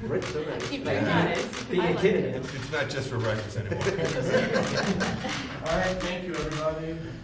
Right, so nice. Keep doing that. Being a kid. It's not just for breakfast anymore. All right, thank you, everybody.